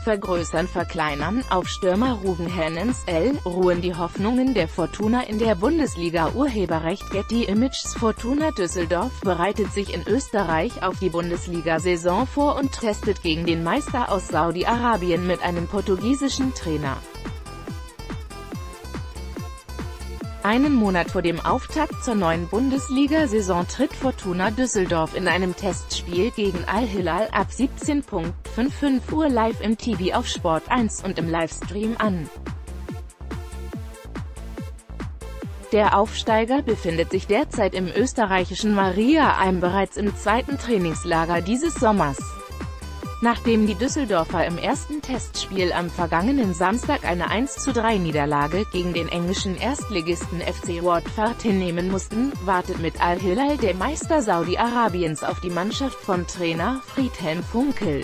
Vergrößern verkleinern. Auf Stürmer Ruven Hennens ruhen die Hoffnungen der Fortuna in der Bundesliga. Urheberrecht Getty Images. Fortuna Düsseldorf bereitet sich in Österreich auf die Bundesliga-Saison vor und testet gegen den Meister aus Saudi-Arabien mit einem portugiesischen Trainer. Einen Monat vor dem Auftakt zur neuen Bundesliga-Saison tritt Fortuna Düsseldorf in einem Testspiel gegen Al-Hilal ab 17:55 Uhr live im TV auf Sport 1 und im Livestream an. Der Aufsteiger befindet sich derzeit im österreichischen Maria Alm bereits im zweiten Trainingslager dieses Sommers. Nachdem die Düsseldorfer im ersten Testspiel am vergangenen Samstag eine 1:3-Niederlage gegen den englischen Erstligisten FC Watford hinnehmen mussten, wartet mit Al-Hilal der Meister Saudi-Arabiens auf die Mannschaft von Trainer Friedhelm Funkel.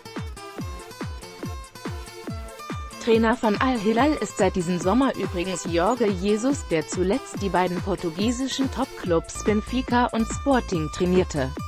Trainer von Al-Hilal ist seit diesem Sommer übrigens Jorge Jesus, der zuletzt die beiden portugiesischen Topclubs Benfica und Sporting trainierte.